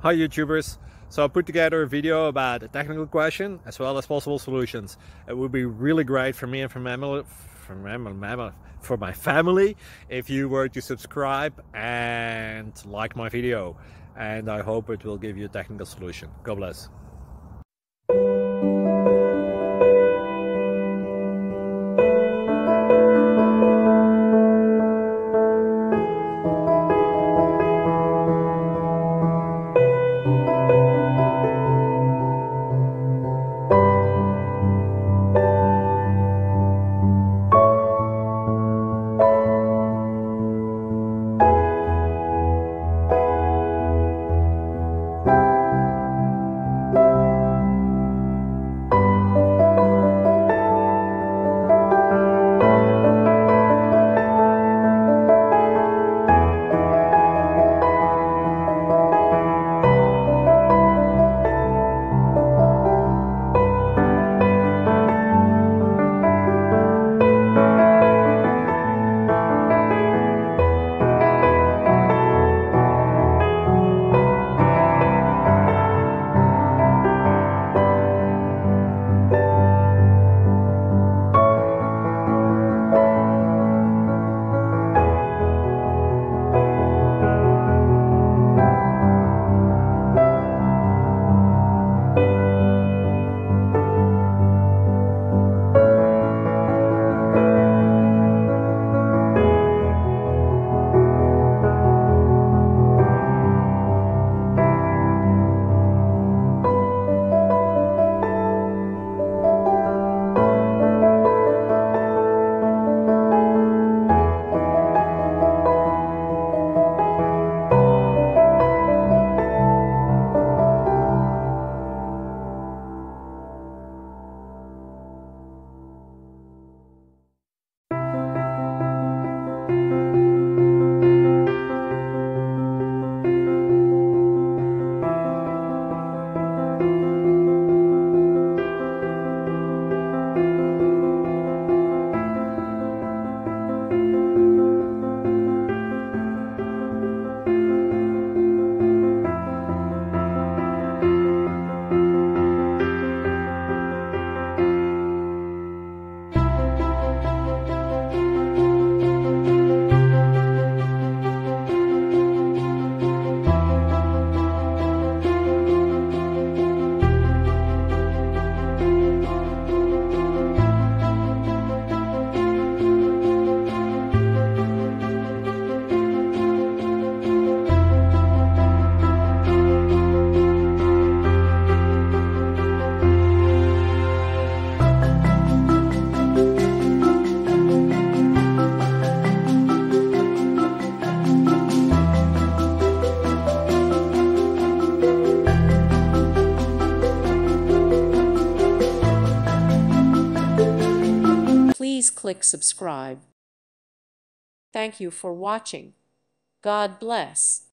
Hi YouTubers! So I put together a video about a technical question as well as possible solutions. It would be really great for me and for my family if you were to subscribe and like my video, and I hope it will give you a technical solution. God bless. Please click subscribe. Thank you for watching. God bless.